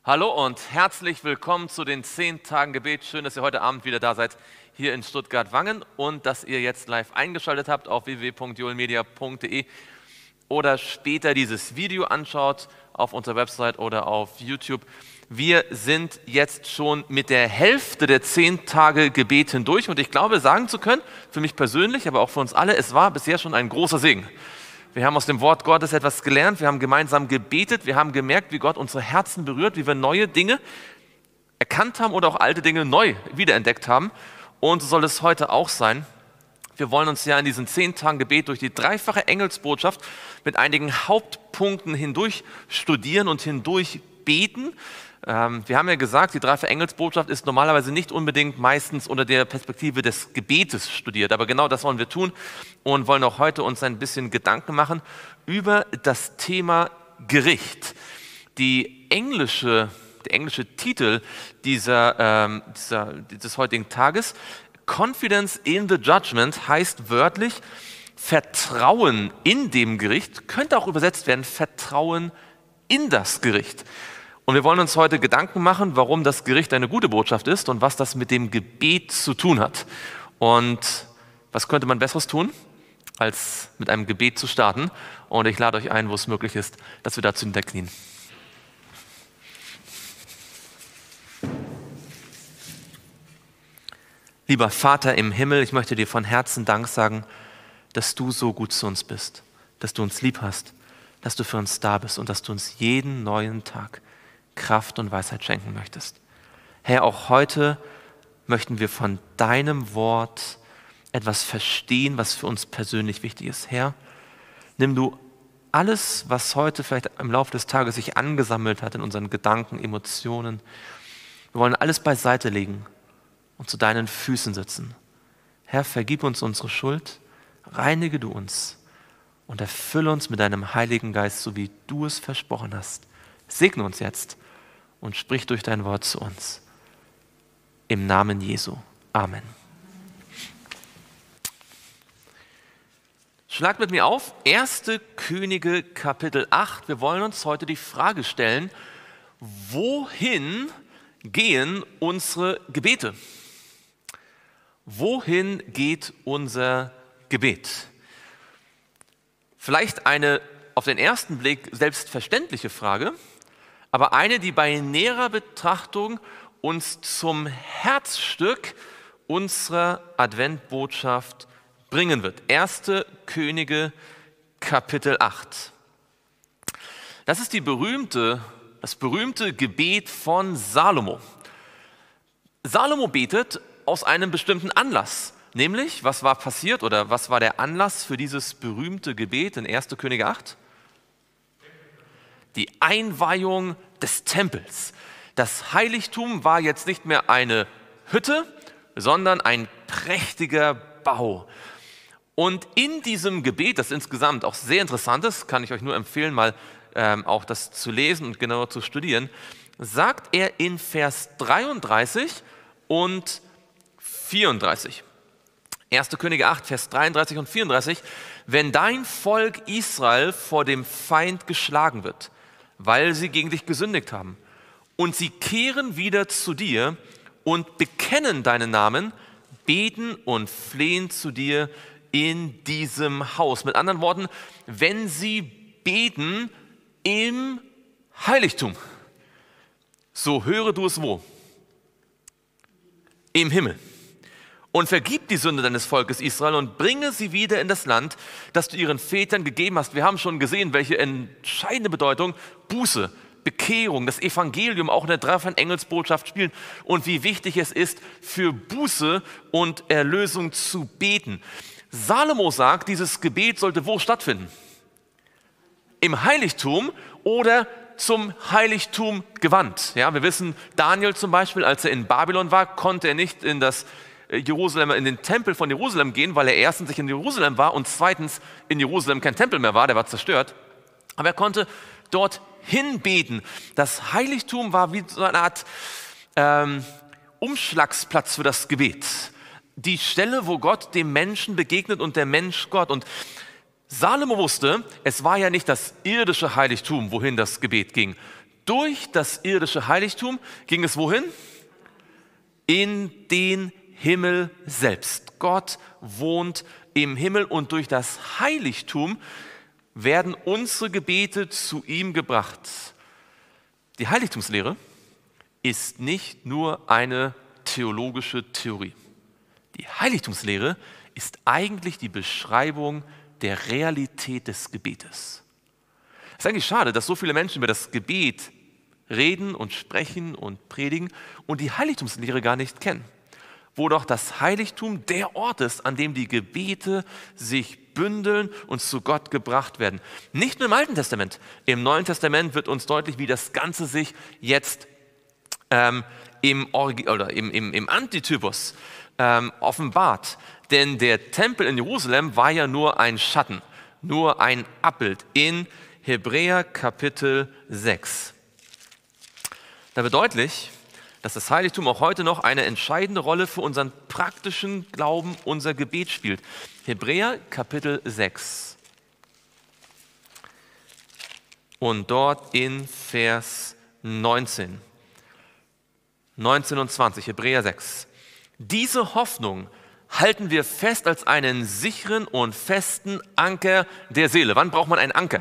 Hallo und herzlich willkommen zu den 10 Tagen Gebet. Schön, dass ihr heute Abend wieder da seid, hier in Stuttgart-Wangen und dass ihr jetzt live eingeschaltet habt auf www.joelmedia.de oder später dieses Video anschaut auf unserer Website oder auf YouTube. Wir sind jetzt schon mit der Hälfte der 10 Tage Gebet hindurch und ich glaube, sagen zu können, für mich persönlich, aber auch für uns alle, es war bisher schon ein großer Segen. Wir haben aus dem Wort Gottes etwas gelernt, wir haben gemeinsam gebetet, wir haben gemerkt, wie Gott unsere Herzen berührt, wie wir neue Dinge erkannt haben oder auch alte Dinge neu wiederentdeckt haben. Und so soll es heute auch sein. Wir wollen uns ja in diesen 10 Tagen Gebet durch die dreifache Engelsbotschaft mit einigen Hauptpunkten hindurch studieren und hindurch beten. Wir haben ja gesagt, die dreifache Engelsbotschaft ist normalerweise nicht unbedingt meistens unter der Perspektive des Gebetes studiert, aber genau das wollen wir tun und wollen auch heute uns ein bisschen Gedanken machen über das Thema Gericht. Der englische Titel des heutigen Tages, Confidence in the Judgment, heißt wörtlich Vertrauen in dem Gericht, könnte auch übersetzt werden Vertrauen in das Gericht. Und wir wollen uns heute Gedanken machen, warum das Gericht eine gute Botschaft ist und was das mit dem Gebet zu tun hat. Und was könnte man Besseres tun, als mit einem Gebet zu starten? Und ich lade euch ein, wo es möglich ist, dass wir dazu niederknien. Lieber Vater im Himmel, ich möchte dir von Herzen Dank sagen, dass du so gut zu uns bist, dass du uns lieb hast, dass du für uns da bist und dass du uns jeden neuen Tag Kraft und Weisheit schenken möchtest. Herr, auch heute möchten wir von deinem Wort etwas verstehen, was für uns persönlich wichtig ist. Herr, nimm du alles, was heute vielleicht im Laufe des Tages sich angesammelt hat in unseren Gedanken, Emotionen. Wir wollen alles beiseite legen und zu deinen Füßen sitzen. Herr, vergib uns unsere Schuld, reinige du uns und erfülle uns mit deinem Heiligen Geist, so wie du es versprochen hast. Segne uns jetzt und sprich durch dein Wort zu uns. Im Namen Jesu. Amen. Schlagt mit mir auf, 1. Könige Kapitel 8. Wir wollen uns heute die Frage stellen, wohin gehen unsere Gebete? Wohin geht unser Gebet? Vielleicht eine auf den ersten Blick selbstverständliche Frage, aber eine, die bei näherer Betrachtung uns zum Herzstück unserer Adventbotschaft bringen wird. 1. Könige Kapitel 8. Das ist das berühmte Gebet von Salomo. Salomo betet aus einem bestimmten Anlass. Nämlich, was war passiert oder was war der Anlass für dieses berühmte Gebet in 1. Könige 8? Die Einweihung des Tempels. Das Heiligtum war jetzt nicht mehr eine Hütte, sondern ein prächtiger Bau. Und in diesem Gebet, das insgesamt auch sehr interessant ist, kann ich euch nur empfehlen, mal auch das zu lesen und genauer zu studieren, sagt er in Vers 33 und 34. 1. Könige 8, Vers 33 und 34. Wenn dein Volk Israel vor dem Feind geschlagen wird, weil sie gegen dich gesündigt haben, und sie kehren wieder zu dir und bekennen deinen Namen, beten und flehen zu dir in diesem Haus. Mit anderen Worten, wenn sie beten im Heiligtum, so höre du es wo? Im Himmel. Und vergib die Sünde deines Volkes Israel und bringe sie wieder in das Land, das du ihren Vätern gegeben hast. Wir haben schon gesehen, welche entscheidende Bedeutung Buße, Bekehrung, das Evangelium auch in der dreifachen Engelsbotschaft spielen und wie wichtig es ist, für Buße und Erlösung zu beten. Salomo sagt, dieses Gebet sollte wo stattfinden? Im Heiligtum oder zum Heiligtum gewandt. Ja, wir wissen, Daniel zum Beispiel, als er in Babylon war, konnte er nicht in den Tempel von Jerusalem gehen, weil er erstens nicht in Jerusalem war und zweitens in Jerusalem kein Tempel mehr war, der war zerstört. Aber er konnte dort hinbeten. Das Heiligtum war wie so eine Art Umschlagsplatz für das Gebet. Die Stelle, wo Gott dem Menschen begegnet und der Mensch Gott. Und Salomo wusste, es war ja nicht das irdische Heiligtum, wohin das Gebet ging. Durch das irdische Heiligtum ging es wohin? In den Himmel selbst. Gott wohnt im Himmel und durch das Heiligtum werden unsere Gebete zu ihm gebracht. Die Heiligtumslehre ist nicht nur eine theologische Theorie. Die Heiligtumslehre ist eigentlich die Beschreibung der Realität des Gebetes. Es ist eigentlich schade, dass so viele Menschen über das Gebet reden und sprechen und predigen und die Heiligtumslehre gar nicht kennen. Wo doch das Heiligtum der Ort ist, an dem die Gebete sich bündeln und zu Gott gebracht werden. Nicht nur im Alten Testament, im Neuen Testament wird uns deutlich, wie das Ganze sich jetzt im Antitypus offenbart. Denn der Tempel in Jerusalem war ja nur ein Schatten, nur ein Abbild in Hebräer Kapitel 6. Da wird deutlich, dass das Heiligtum auch heute noch eine entscheidende Rolle für unseren praktischen Glauben, unser Gebet spielt. Hebräer Kapitel 6. Und dort in Vers 19 und 20, Hebräer 6. Diese Hoffnung halten wir fest als einen sicheren und festen Anker der Seele. Wann braucht man einen Anker?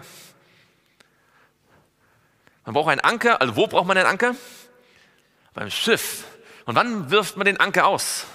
Man braucht einen Anker, also wo braucht man einen Anker? Beim Schiff. Und wann wirft man den Anker aus?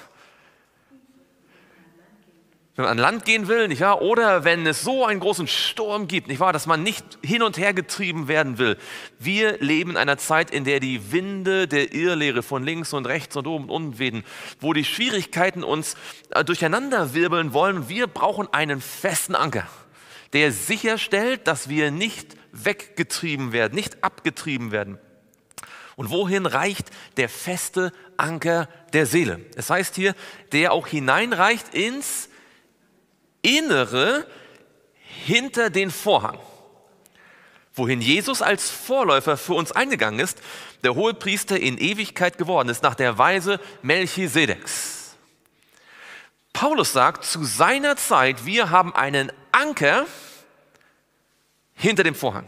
Wenn man an Land gehen will, nicht wahr? Oder wenn es so einen großen Sturm gibt, nicht wahr? Dass man nicht hin und her getrieben werden will. Wir leben in einer Zeit, in der die Winde der Irrlehre von links und rechts und oben und unten wehen, wo die Schwierigkeiten uns durcheinander wirbeln wollen. Wir brauchen einen festen Anker, der sicherstellt, dass wir nicht weggetrieben werden, nicht abgetrieben werden. Und wohin reicht der feste Anker der Seele? Es heißt hier, der auch hineinreicht ins Innere hinter den Vorhang. Wohin Jesus als Vorläufer für uns eingegangen ist, der Hohepriester in Ewigkeit geworden ist, nach der Weise Melchisedeks. Paulus sagt, zu seiner Zeit, wir haben einen Anker hinter dem Vorhang.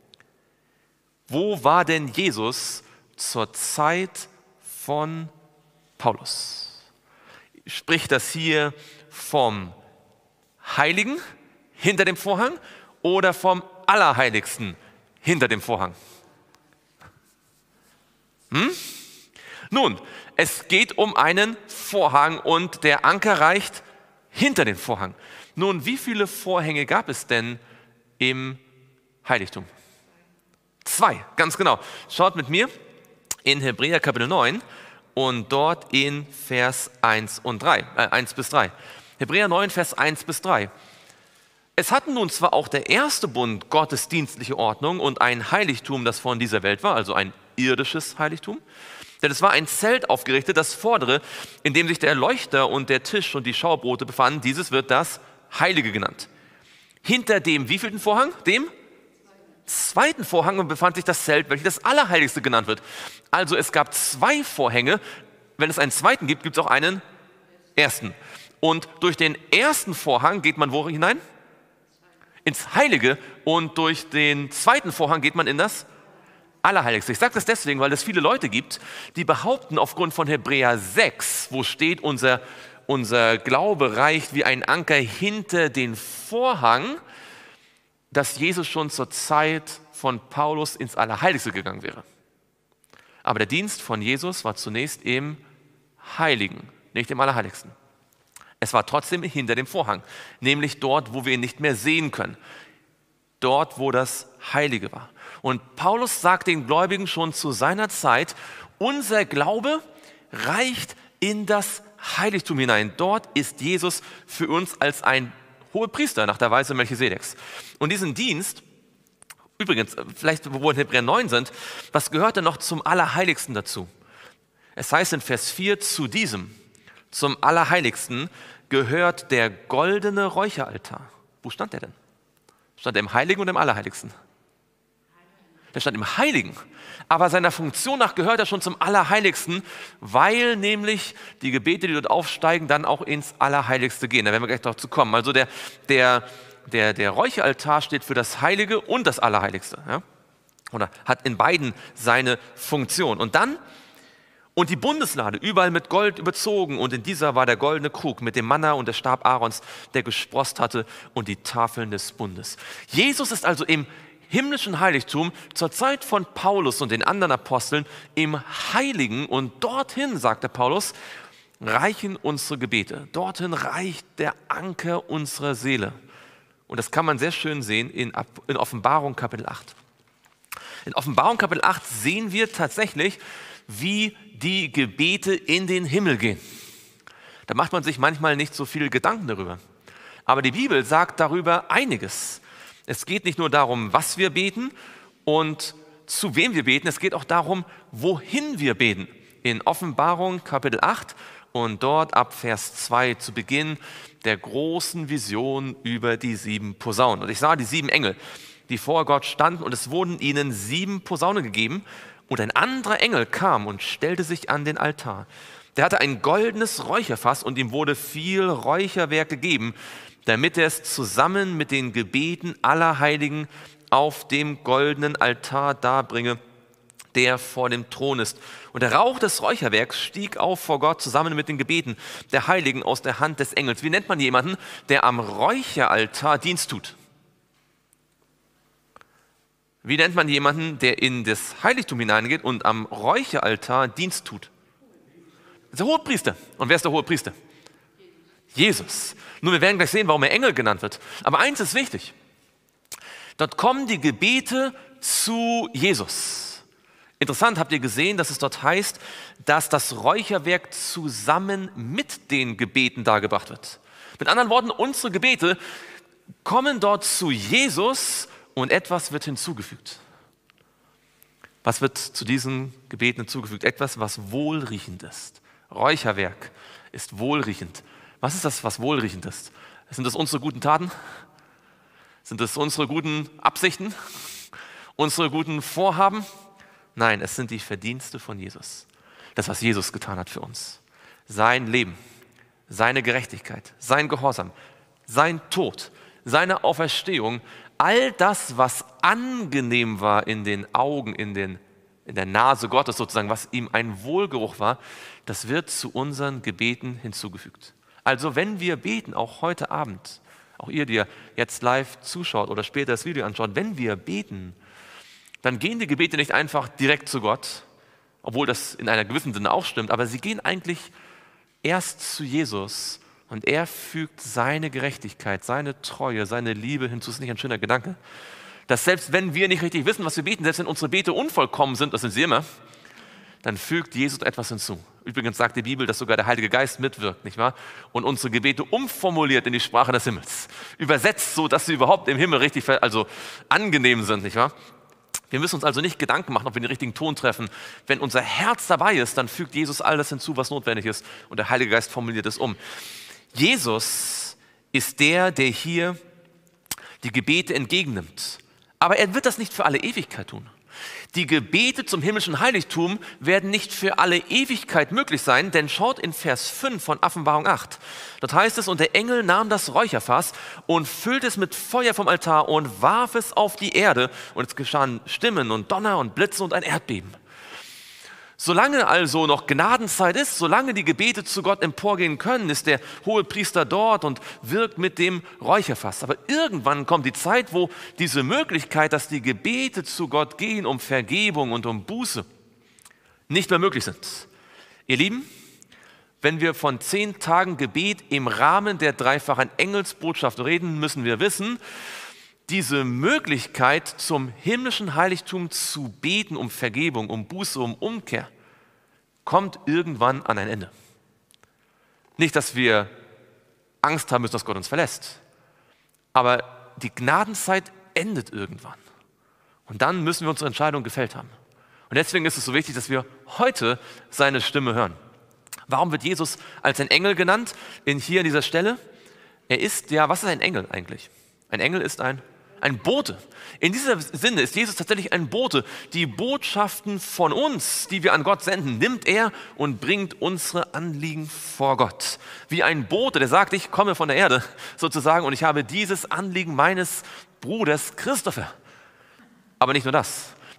Wo war denn Jesus zur Zeit von Paulus? Spricht das hier vom Heiligen hinter dem Vorhang oder vom Allerheiligsten hinter dem Vorhang? Nun, es geht um einen Vorhang und der Anker reicht hinter den Vorhang. Nun, wie viele Vorhänge gab es denn im Heiligtum? 2, ganz genau. Schaut mit mir in Hebräer Kapitel 9 und dort in Vers 1 bis 3. Hebräer 9, Vers 1 bis 3. Es hatten nun zwar auch der erste Bund gottesdienstliche Ordnung und ein Heiligtum, das von dieser Welt war, also ein irdisches Heiligtum, denn es war ein Zelt aufgerichtet, das vordere, in dem sich der Leuchter und der Tisch und die Schaubrote befanden. Dieses wird das Heilige genannt. Hinter dem wievielten Vorhang? Dem zweiten Vorhang befand sich das Zelt, welches das Allerheiligste genannt wird. Also es gab 2 Vorhänge. Wenn es einen zweiten gibt, gibt es auch einen ersten. Und durch den ersten Vorhang geht man wo hinein? Ins Heilige. Und durch den zweiten Vorhang geht man in das Allerheiligste. Ich sage das deswegen, weil es viele Leute gibt, die behaupten aufgrund von Hebräer 6, wo steht, unser Glaube reicht wie ein Anker hinter den Vorhang, dass Jesus schon zur Zeit von Paulus ins Allerheiligste gegangen wäre. Aber der Dienst von Jesus war zunächst im Heiligen, nicht im Allerheiligsten. Es war trotzdem hinter dem Vorhang, nämlich dort, wo wir ihn nicht mehr sehen können. Dort, wo das Heilige war. Und Paulus sagt den Gläubigen schon zu seiner Zeit, unser Glaube reicht in das Heiligtum hinein. Dort ist Jesus für uns als ein Hohepriester nach der Weise Melchisedeks. Und diesen Dienst, übrigens, vielleicht wo wir in Hebräer 9 sind, was gehört denn noch zum Allerheiligsten dazu? Es heißt in Vers 4, zu diesem, zum Allerheiligsten, gehört der goldene Räucheraltar. Wo stand der denn? Stand er im Heiligen oder im Allerheiligsten? Der stand im Heiligen. Aber seiner Funktion nach gehört er schon zum Allerheiligsten, weil nämlich die Gebete, die dort aufsteigen, dann auch ins Allerheiligste gehen. Da werden wir gleich darauf zu kommen. Also der Räucheraltar steht für das Heilige und das Allerheiligste. Ja? oder hat in beiden seine Funktion. Und die Bundeslade, überall mit Gold überzogen, und in dieser war der goldene Krug mit dem Manna und der Stab Aarons, der gesproßt hatte, und die Tafeln des Bundes. Jesus ist also im himmlischen Heiligtum zur Zeit von Paulus und den anderen Aposteln im Heiligen, und dorthin, sagt der Paulus, reichen unsere Gebete. Dorthin reicht der Anker unserer Seele. Und das kann man sehr schön sehen in Offenbarung Kapitel 8. In Offenbarung Kapitel 8 sehen wir tatsächlich, wie die Gebete in den Himmel gehen. Da macht man sich manchmal nicht so viel Gedanken darüber. Aber die Bibel sagt darüber einiges. Es geht nicht nur darum, was wir beten und zu wem wir beten, es geht auch darum, wohin wir beten. In Offenbarung Kapitel 8 und dort ab Vers 2 zu Beginn der großen Vision über die 7 Posaunen. Und ich sah die 7 Engel, die vor Gott standen, und es wurden ihnen 7 Posaunen gegeben. Und ein anderer Engel kam und stellte sich an den Altar. Der hatte ein goldenes Räucherfass, und ihm wurde viel Räucherwerk gegeben, damit er es zusammen mit den Gebeten aller Heiligen auf dem goldenen Altar darbringe, der vor dem Thron ist. Und der Rauch des Räucherwerks stieg auf vor Gott zusammen mit den Gebeten der Heiligen aus der Hand des Engels. Wie nennt man jemanden, der am Räucheraltar Dienst tut? Wie nennt man jemanden, der in das Heiligtum hineingeht und am Räucheraltar Dienst tut? Das ist der Hohepriester. Und wer ist der Hohepriester? Jesus. Nun, wir werden gleich sehen, warum er Engel genannt wird. Aber eins ist wichtig. Dort kommen die Gebete zu Jesus. Interessant, habt ihr gesehen, dass es dort heißt, dass das Räucherwerk zusammen mit den Gebeten dargebracht wird. Mit anderen Worten, unsere Gebete kommen dort zu Jesus, und etwas wird hinzugefügt. Was wird zu diesen Gebeten hinzugefügt? Etwas, was wohlriechend ist. Räucherwerk ist wohlriechend. Was ist das, was wohlriechend ist? Sind das unsere guten Taten? Sind das unsere guten Absichten? Unsere guten Vorhaben? Nein, es sind die Verdienste von Jesus. Das, was Jesus getan hat für uns. Sein Leben, seine Gerechtigkeit, sein Gehorsam, sein Tod, seine Auferstehung, all das, was angenehm war in den Augen, in der Nase Gottes sozusagen, was ihm ein Wohlgeruch war, das wird zu unseren Gebeten hinzugefügt. Also wenn wir beten, auch heute Abend, auch ihr, die jetzt live zuschaut oder später das Video anschaut, wenn wir beten, dann gehen die Gebete nicht einfach direkt zu Gott, obwohl das in einer gewissen Sinne auch stimmt, aber sie gehen eigentlich erst zu Jesus, und er fügt seine Gerechtigkeit, seine Treue, seine Liebe hinzu. Das ist nicht ein schöner Gedanke, dass selbst wenn wir nicht richtig wissen, was wir beten, selbst wenn unsere Bete unvollkommen sind, das sind sie immer, dann fügt Jesus etwas hinzu. Übrigens sagt die Bibel, dass sogar der Heilige Geist mitwirkt, nicht wahr? Und unsere Gebete umformuliert in die Sprache des Himmels. Übersetzt so, dass sie überhaupt im Himmel richtig, also angenehm sind, nicht wahr? Wir müssen uns also nicht Gedanken machen, ob wir den richtigen Ton treffen. Wenn unser Herz dabei ist, dann fügt Jesus all das hinzu, was notwendig ist, und der Heilige Geist formuliert es um. Jesus ist der hier die Gebete entgegennimmt. Aber er wird das nicht für alle Ewigkeit tun. Die Gebete zum himmlischen Heiligtum werden nicht für alle Ewigkeit möglich sein, denn schaut in Vers 5 von Offenbarung 8. Dort heißt es, und der Engel nahm das Räucherfass und füllte es mit Feuer vom Altar und warf es auf die Erde, und es geschahen Stimmen und Donner und Blitze und ein Erdbeben. Solange also noch Gnadenzeit ist, solange die Gebete zu Gott emporgehen können, ist der Hohepriester dort und wirkt mit dem Räucherfass. Aber irgendwann kommt die Zeit, wo diese Möglichkeit, dass die Gebete zu Gott gehen, um Vergebung und um Buße, nicht mehr möglich sind. Ihr Lieben, wenn wir von 10 Tagen Gebet im Rahmen der dreifachen Engelsbotschaft reden, müssen wir wissen, diese Möglichkeit, zum himmlischen Heiligtum zu beten, um Vergebung, um Buße, um Umkehr, kommt irgendwann an ein Ende. Nicht, dass wir Angst haben müssen, dass Gott uns verlässt, aber die Gnadenzeit endet irgendwann. Und dann müssen wir unsere Entscheidung gefällt haben. Und deswegen ist es so wichtig, dass wir heute seine Stimme hören. Warum wird Jesus als ein Engel genannt hier an dieser Stelle? Er ist, was ist ein Engel eigentlich? Ein Engel ist ein Bote. In diesem Sinne ist Jesus tatsächlich ein Bote. Die Botschaften von uns, die wir an Gott senden, nimmt er und bringt unsere Anliegen vor Gott. Wie ein Bote, der sagt, ich komme von der Erde sozusagen und ich habe dieses Anliegen meines Bruders Christopher. Aber nicht nur das.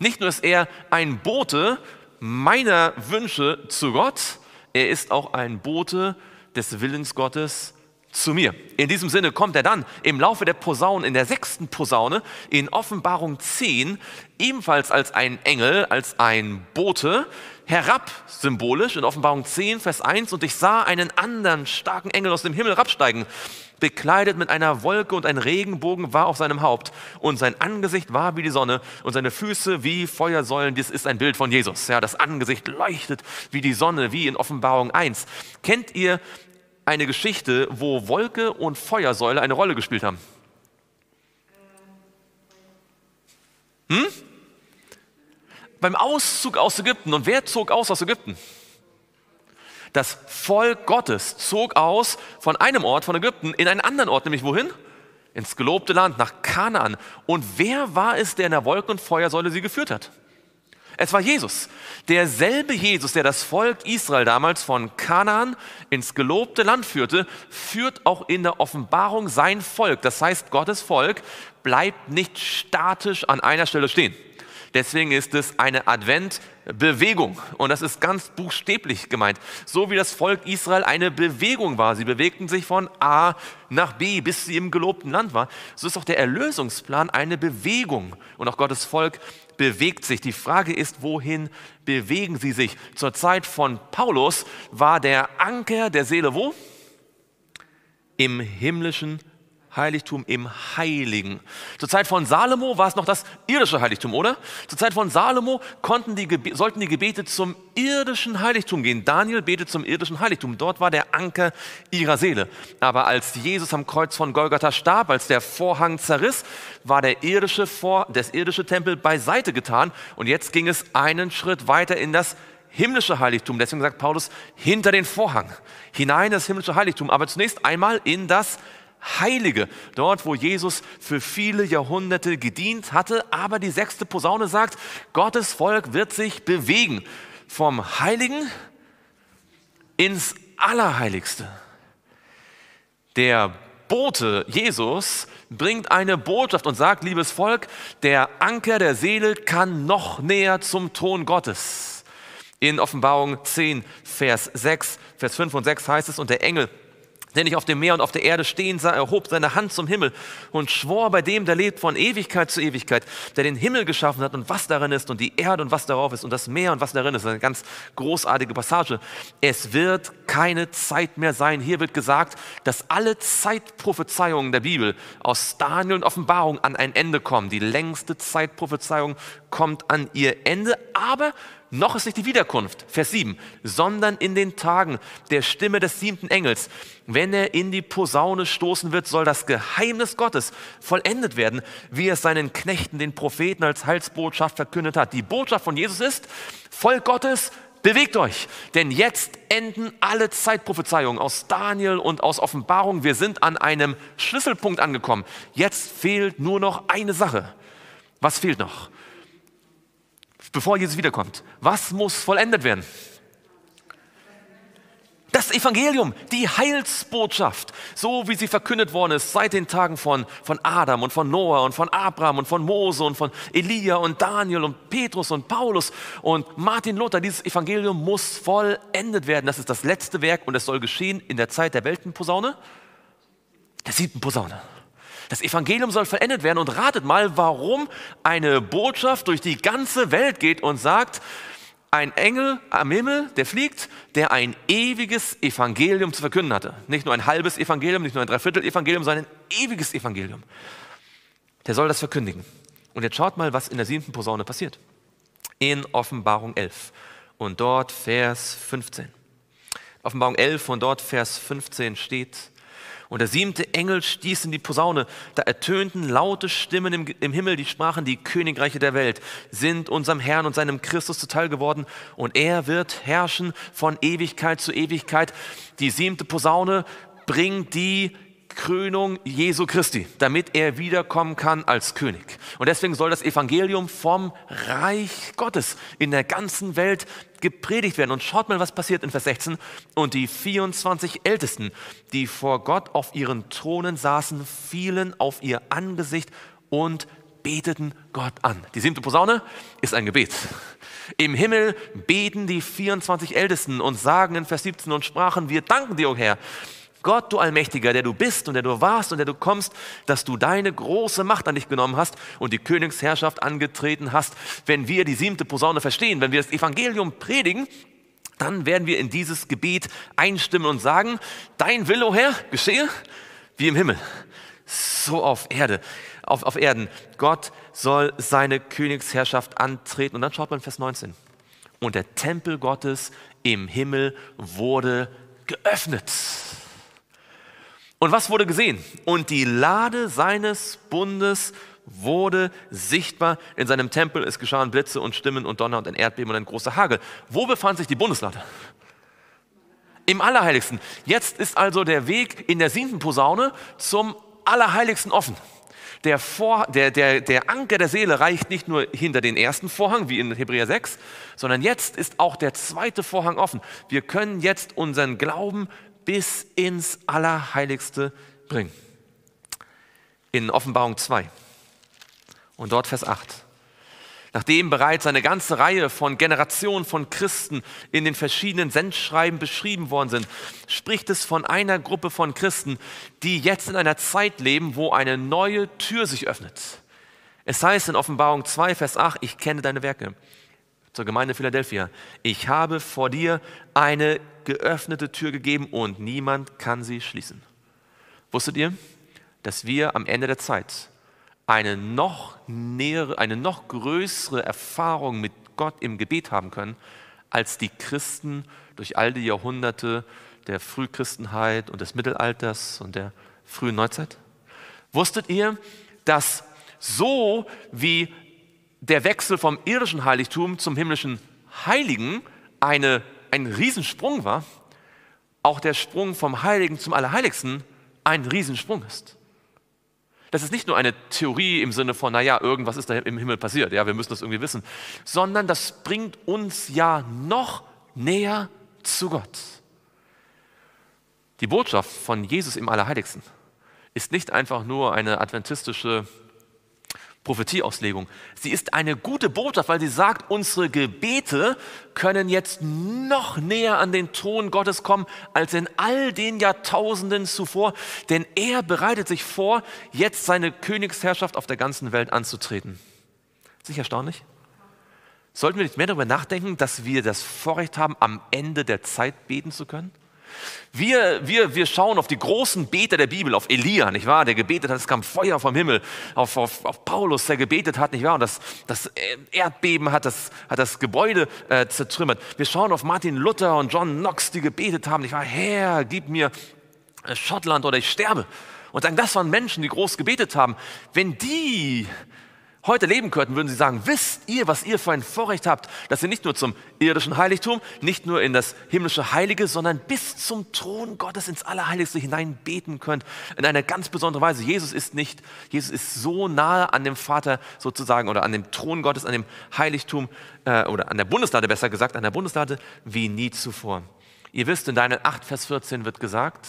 Nicht nur ist er ein Bote meiner Wünsche zu Gott, er ist auch ein Bote des Willens Gottes zu mir. In diesem Sinne kommt er dann im Laufe der Posaunen, in der 6. Posaune, in Offenbarung 10, ebenfalls als ein Engel, als ein Bote, herab, symbolisch, in Offenbarung 10, Vers 1, und ich sah einen anderen starken Engel aus dem Himmel herabsteigen, bekleidet mit einer Wolke, und ein Regenbogen war auf seinem Haupt, und sein Angesicht war wie die Sonne und seine Füße wie Feuersäulen. Dies ist ein Bild von Jesus. Ja, das Angesicht leuchtet wie die Sonne, wie in Offenbarung 1. Kennt ihr eine Geschichte, wo Wolke und Feuersäule eine Rolle gespielt haben? Beim Auszug aus Ägypten. Und wer zog aus Ägypten? Das Volk Gottes zog aus von einem Ort, von Ägypten, in einen anderen Ort, nämlich wohin? Ins gelobte Land, nach Kanaan. Und wer war es, der in der Wolke- und Feuersäule sie geführt hat? Es war Jesus. Derselbe Jesus, der das Volk Israel damals von Kanaan ins gelobte Land führte, führt auch in der Offenbarung sein Volk. Das heißt, Gottes Volk bleibt nicht statisch an einer Stelle stehen. Deswegen ist es eine Adventbewegung, und das ist ganz buchstäblich gemeint. So wie das Volk Israel eine Bewegung war, sie bewegten sich von A nach B, bis sie im gelobten Land waren, so ist auch der Erlösungsplan eine Bewegung, und auch Gottes Volk bewegt sich. Die Frage ist, wohin bewegen sie sich? Zur Zeit von Paulus war der Anker der Seele wo? Im himmlischen Heiligtum, im Heiligen. Zur Zeit von Salomo war es noch das irdische Heiligtum, oder? Zur Zeit von Salomo sollten die Gebete zum irdischen Heiligtum gehen. Daniel betet zum irdischen Heiligtum. Dort war der Anker ihrer Seele. Aber als Jesus am Kreuz von Golgatha starb, als der Vorhang zerriss, war das irdische Tempel beiseite getan. Und jetzt ging es einen Schritt weiter in das himmlische Heiligtum. Deswegen sagt Paulus, hinter den Vorhang, hinein in das himmlische Heiligtum. Aber zunächst einmal in das Heilige, dort wo Jesus für viele Jahrhunderte gedient hatte, aber die 6. Posaune sagt, Gottes Volk wird sich bewegen vom Heiligen ins Allerheiligste. Der Bote Jesus bringt eine Botschaft und sagt, liebes Volk, der Anker der Seele kann noch näher zum Thron Gottes. In Offenbarung 10, Vers 6, Vers 5 und 6 heißt es, und der Engel, der nicht auf dem Meer und auf der Erde stehen sah, erhob seine Hand zum Himmel und schwor bei dem, der lebt von Ewigkeit zu Ewigkeit, der den Himmel geschaffen hat und was darin ist und die Erde und was darauf ist und das Meer und was darin ist. Eine ganz großartige Passage. Es wird keine Zeit mehr sein. Hier wird gesagt, dass alle Zeitprophezeiungen der Bibel aus Daniel und Offenbarung an ein Ende kommen. Die längste Zeitprophezeiung kommt an ihr Ende, aber noch ist nicht die Wiederkunft, Vers 7, sondern in den Tagen der Stimme des 7. Engels, wenn er in die Posaune stoßen wird, soll das Geheimnis Gottes vollendet werden, wie es seinen Knechten, den Propheten, als Heilsbotschaft verkündet hat. Die Botschaft von Jesus ist, Volk Gottes, bewegt euch, denn jetzt enden alle Zeitprophezeiungen aus Daniel und aus Offenbarung. Wir sind an einem Schlüsselpunkt angekommen. Jetzt fehlt nur noch eine Sache. Was fehlt noch? Bevor Jesus wiederkommt. Was muss vollendet werden? Das Evangelium, die Heilsbotschaft, so wie sie verkündet worden ist seit den Tagen von Adam und von Noah und von Abraham und von Mose und von Elia und Daniel und Petrus und Paulus und Martin Luther. Dieses Evangelium muss vollendet werden. Das ist das letzte Werk und es soll geschehen in der Zeit der welchen Posaune? Der 7. Posaune. Das Evangelium soll vollendet werden, und ratet mal, warum eine Botschaft durch die ganze Welt geht und sagt, ein Engel am Himmel, der fliegt, der ein ewiges Evangelium zu verkünden hatte. Nicht nur ein halbes Evangelium, nicht nur ein Dreiviertel-Evangelium, sondern ein ewiges Evangelium. Der soll das verkündigen. Und jetzt schaut mal, was in der 7. Posaune passiert. In Offenbarung 11 und dort Vers 15. Offenbarung 11 und dort Vers 15 steht: Und der 7. Engel stieß in die Posaune, da ertönten laute Stimmen im Himmel, die sprachen, die Königreiche der Welt sind unserem Herrn und seinem Christus zuteil geworden, und er wird herrschen von Ewigkeit zu Ewigkeit. Die 7. Posaune bringt die Krönung Jesu Christi, damit er wiederkommen kann als König. Und deswegen soll das Evangelium vom Reich Gottes in der ganzen Welt gepredigt werden. Und schaut mal, was passiert in Vers 16. Und die 24 Ältesten, die vor Gott auf ihren Thronen saßen, fielen auf ihr Angesicht und beteten Gott an. Die 7. Posaune ist ein Gebet. Im Himmel beten die 24 Ältesten und sagen in Vers 17 und sprachen, wir danken dir, o Herr, Gott, du Allmächtiger, der du bist und der du warst und der du kommst, dass du deine große Macht an dich genommen hast und die Königsherrschaft angetreten hast. Wenn wir die 7. Posaune verstehen, wenn wir das Evangelium predigen, dann werden wir in dieses Gebet einstimmen und sagen, dein Wille, o Herr, geschehe wie im Himmel, so auf Erden. Gott soll seine Königsherrschaft antreten. Und dann schaut man Vers 19. Und der Tempel Gottes im Himmel wurde geöffnet. Und was wurde gesehen? Und die Lade seines Bundes wurde sichtbar in seinem Tempel. Es geschahen Blitze und Stimmen und Donner und ein Erdbeben und ein großer Hagel. Wo befand sich die Bundeslade? Im Allerheiligsten. Jetzt ist also der Weg in der 7. Posaune zum Allerheiligsten offen. Der Anker der Seele reicht nicht nur hinter den ersten Vorhang, wie in Hebräer 6, sondern jetzt ist auch der 2. Vorhang offen. Wir können jetzt unseren Glauben bis ins Allerheiligste bringen. In Offenbarung 2 und dort Vers 8. Nachdem bereits eine ganze Reihe von Generationen von Christen in den verschiedenen Sendschreiben beschrieben worden sind, spricht es von einer Gruppe von Christen, die jetzt in einer Zeit leben, wo eine neue Tür sich öffnet. Es heißt in Offenbarung 2, Vers 8, ich kenne deine Werke. Zur Gemeinde Philadelphia. Ich habe vor dir eine geöffnete Tür gegeben und niemand kann sie schließen. Wusstet ihr, dass wir am Ende der Zeit eine noch größere Erfahrung mit Gott im Gebet haben können, als die Christen durch all die Jahrhunderte der Frühchristenheit und des Mittelalters und der frühen Neuzeit? Wusstet ihr, dass so wie der Wechsel vom irdischen Heiligtum zum himmlischen Heiligen ein Riesensprung war, auch der Sprung vom Heiligen zum Allerheiligsten ein Riesensprung ist? Das ist nicht nur eine Theorie im Sinne von, naja, irgendwas ist da im Himmel passiert, ja, wir müssen das irgendwie wissen, sondern das bringt uns ja noch näher zu Gott. Die Botschaft von Jesus im Allerheiligsten ist nicht einfach nur eine adventistische Prophetieauslegung. Sie ist eine gute Botschaft, weil sie sagt, unsere Gebete können jetzt noch näher an den Thron Gottes kommen, als in all den Jahrtausenden zuvor, denn er bereitet sich vor, jetzt seine Königsherrschaft auf der ganzen Welt anzutreten. Ist nicht erstaunlich? Sollten wir nicht mehr darüber nachdenken, dass wir das Vorrecht haben, am Ende der Zeit beten zu können? Wir schauen auf die großen Beter der Bibel, auf Elia, nicht wahr? Der gebetet hat, es kam Feuer vom Himmel, auf Paulus, der gebetet hat, nicht wahr? Und das Erdbeben hat das Gebäude zertrümmert. Wir schauen auf Martin Luther und John Knox, die gebetet haben, nicht wahr? Herr, gib mir Schottland oder ich sterbe. Und dann, das waren Menschen, die groß gebetet haben. Wenn die heute leben könnten, würden sie sagen, wisst ihr, was ihr für ein Vorrecht habt, dass ihr nicht nur zum irdischen Heiligtum, nicht nur in das himmlische Heilige, sondern bis zum Thron Gottes ins Allerheiligste hinein beten könnt, in einer ganz besonderen Weise. Jesus ist so nahe an dem Vater sozusagen oder an dem Thron Gottes, an dem Heiligtum oder an der Bundeslade, besser gesagt, an der Bundeslade wie nie zuvor. Ihr wisst, in Daniel 8, Vers 14 wird gesagt,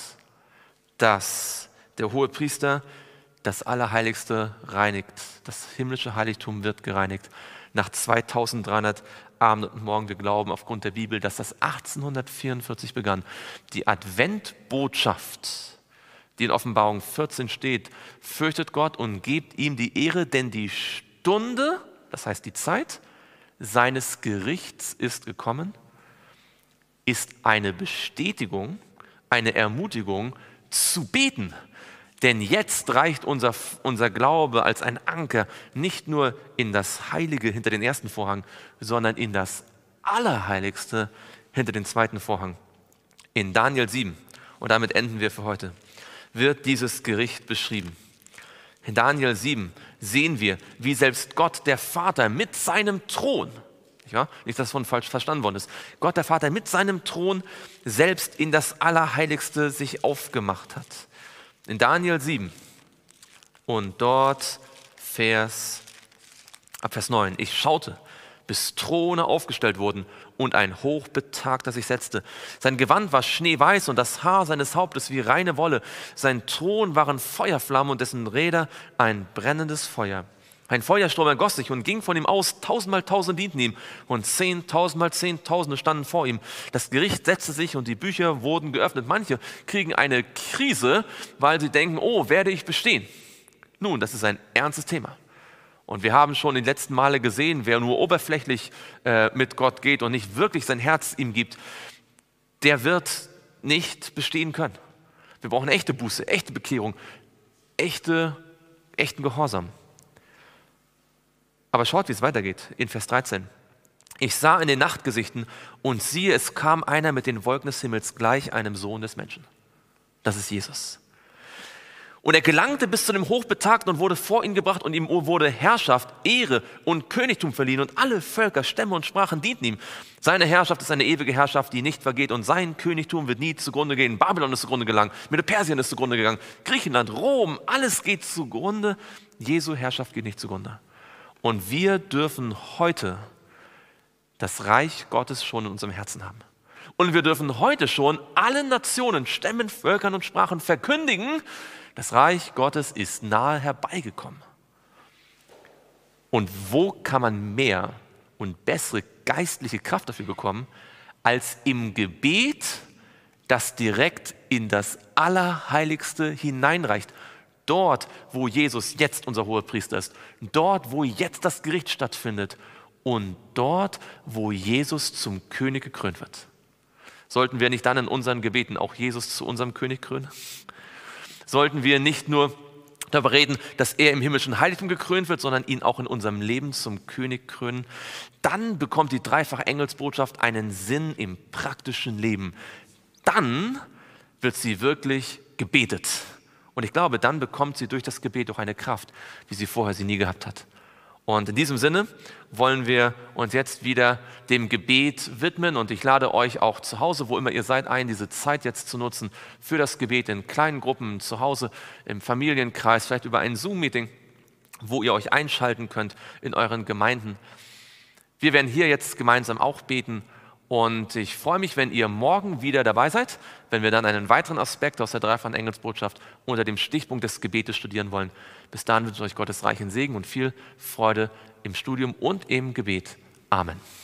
dass der Hohepriester das Allerheiligste reinigt. Das himmlische Heiligtum wird gereinigt. Nach 2300 Abend und Morgen, wir glauben aufgrund der Bibel, dass das 1844 begann. Die Adventbotschaft, die in Offenbarung 14 steht, fürchtet Gott und gebt ihm die Ehre, denn die Stunde, das heißt die Zeit, seines Gerichts ist gekommen, ist eine Bestätigung, eine Ermutigung zu beten. Denn jetzt reicht unser Glaube als ein Anker nicht nur in das Heilige hinter den ersten Vorhang, sondern in das Allerheiligste hinter den zweiten Vorhang. In Daniel 7, und damit enden wir für heute, wird dieses Gericht beschrieben. In Daniel 7 sehen wir, wie selbst Gott, der Vater, mit seinem Thron, nicht, dass das falsch verstanden worden ist, Gott, der Vater, mit seinem Thron selbst in das Allerheiligste sich aufgemacht hat. In Daniel 7 und dort ab Vers 9. Ich schaute, bis Throne aufgestellt wurden und ein Hochbetagter sich setzte. Sein Gewand war schneeweiß und das Haar seines Hauptes wie reine Wolle. Sein Thron waren Feuerflammen und dessen Räder ein brennendes Feuer. Ein Feuersturm ergoss sich und ging von ihm aus, 1000 mal 1000 dienten ihm und 10.000 mal 10.000 standen vor ihm. Das Gericht setzte sich und die Bücher wurden geöffnet. Manche kriegen eine Krise, weil sie denken, oh, werde ich bestehen? Nun, das ist ein ernstes Thema. Und wir haben schon die letzten Male gesehen, wer nur oberflächlich mit Gott geht und nicht wirklich sein Herz ihm gibt, der wird nicht bestehen können. Wir brauchen echte Buße, echte Bekehrung, echten Gehorsam. Aber schaut, wie es weitergeht in Vers 13. Ich sah in den Nachtgesichten und siehe, es kam einer mit den Wolken des Himmels gleich einem Sohn des Menschen. Das ist Jesus. Und er gelangte bis zu dem Hochbetagten und wurde vor ihn gebracht und ihm wurde Herrschaft, Ehre und Königtum verliehen und alle Völker, Stämme und Sprachen dienten ihm. Seine Herrschaft ist eine ewige Herrschaft, die nicht vergeht und sein Königtum wird nie zugrunde gehen. Babylon ist zugrunde gegangen, Medo-Persien ist zugrunde gegangen, Griechenland, Rom, alles geht zugrunde. Jesu Herrschaft geht nicht zugrunde. Und wir dürfen heute das Reich Gottes schon in unserem Herzen haben. Und wir dürfen heute schon allen Nationen, Stämmen, Völkern und Sprachen verkündigen, das Reich Gottes ist nahe herbeigekommen. Und wo kann man mehr und bessere geistliche Kraft dafür bekommen, als im Gebet, das direkt in das Allerheiligste hineinreicht? Dort, wo Jesus jetzt unser Hohepriester ist, dort, wo jetzt das Gericht stattfindet und dort, wo Jesus zum König gekrönt wird. Sollten wir nicht dann in unseren Gebeten auch Jesus zu unserem König krönen? Sollten wir nicht nur darüber reden, dass er im himmlischen Heiligtum gekrönt wird, sondern ihn auch in unserem Leben zum König krönen? Dann bekommt die dreifache Engelsbotschaft einen Sinn im praktischen Leben. Dann wird sie wirklich gebetet. Und ich glaube, dann bekommt sie durch das Gebet auch eine Kraft, wie sie vorher sie nie gehabt hat. Und in diesem Sinne wollen wir uns jetzt wieder dem Gebet widmen und ich lade euch auch zu Hause, wo immer ihr seid, ein, diese Zeit jetzt zu nutzen für das Gebet in kleinen Gruppen, zu Hause, im Familienkreis, vielleicht über ein Zoom-Meeting, wo ihr euch einschalten könnt in euren Gemeinden. Wir werden hier jetzt gemeinsam auch beten. Und ich freue mich, wenn ihr morgen wieder dabei seid, wenn wir dann einen weiteren Aspekt aus der dreifachen Engelsbotschaft unter dem Stichpunkt des Gebetes studieren wollen. Bis dahin wünsche ich euch Gottes reichen Segen und viel Freude im Studium und im Gebet. Amen.